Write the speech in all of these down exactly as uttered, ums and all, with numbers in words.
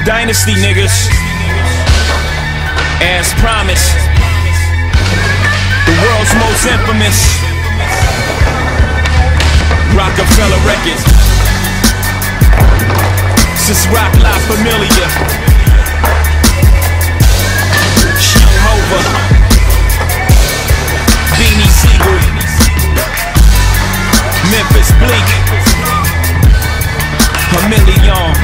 Dynasty niggas, as promised, the world's most infamous Rockefeller Records. Since rock la familia, Young Hova, Beanie Siegel, Memphis Bleak, a million.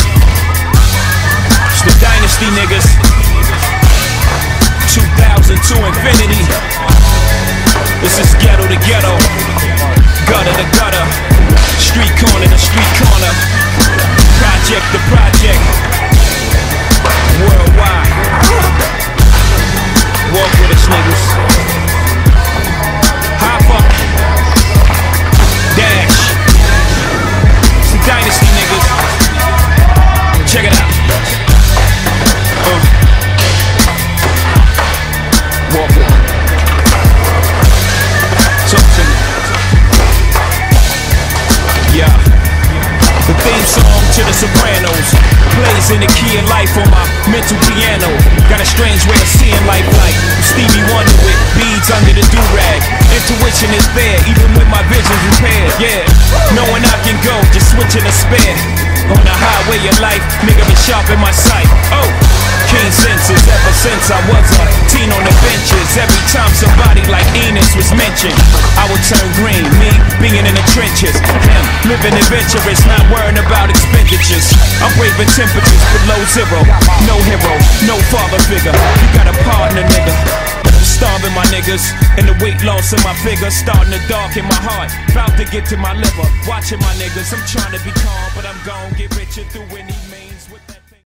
It's the Dynasty niggas, two thousand to infinity. This is ghetto to ghetto, gutter to gutter, street corner to street corner, project to project, worldwide. Walk with us niggas. Hop up, dash. It's the Dynasty niggas. Check it out. Uh. Walk with me. Talk to me. Yeah. The theme song to The Sopranos plays in the key of life on my mental piano. Got a strange way of seeing life like Stevie Wonder with beads under the do-rag. Intuition is there even when my vision's impaired. Yeah, knowing I can go, just switching a spare. On the highway of life, nigga been sharp in my sight. Oh, keen senses ever since I was a teen on the benches. Every time somebody like Enos was mentioned, I would turn green, me being in the trenches. Him, living adventurous, not worrying about expenditures. I'm braving temperatures below zero. No hero, no father figure. You got a partner, nigga. I'm starving my niggas, and the weight loss in my figure starting to darken my heart. About to get to my liver, watching my niggas. I'm trying to be calm, but I'm gon' get richer through any means.